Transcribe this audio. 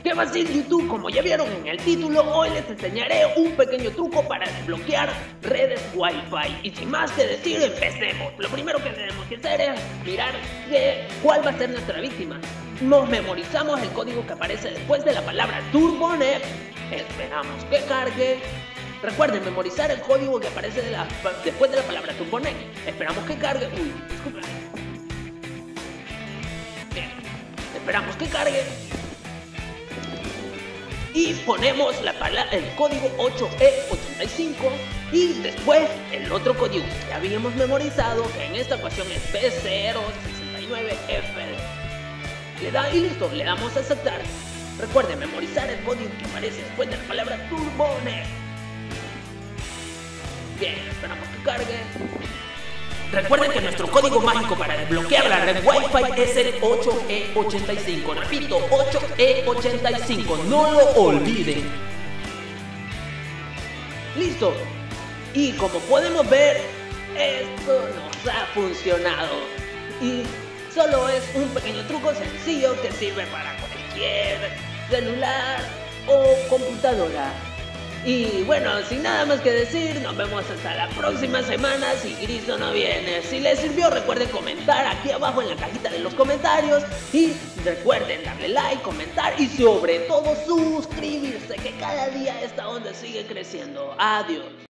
¿Qué va a decir YouTube? Como ya vieron en el título, hoy les enseñaré un pequeño truco para desbloquear redes Wi-Fi. Y sin más que decir, empecemos. Lo primero que tenemos que hacer es mirar cuál va a ser nuestra víctima. Nos memorizamos el código que aparece después de la palabra TurboNet. Esperamos que cargue. Recuerden memorizar el código que aparece después de la palabra TurboNet. Esperamos que cargue. Uy, disculpen. Bien. Esperamos que cargue. Y ponemos el código 8E85 y después el otro código que ya habíamos memorizado, que en esta ocasión es B069F. Y listo, le damos a aceptar. Recuerden memorizar el código que aparece después de la palabra TurboNet. Bien, esperamos que cargue. Recuerden que nuestro código mágico para desbloquear la red Wi-Fi es el 8E85. Repito, 8E85. No lo olviden. Listo. Y como podemos ver, esto nos ha funcionado. Y solo es un pequeño truco sencillo que sirve para cualquier celular o computadora. Y bueno, sin nada más que decir, nos vemos hasta la próxima semana si Cristo no viene. Si les sirvió, recuerden comentar aquí abajo en la cajita de los comentarios. Y recuerden darle like, comentar y sobre todo suscribirse, que cada día esta onda sigue creciendo. Adiós.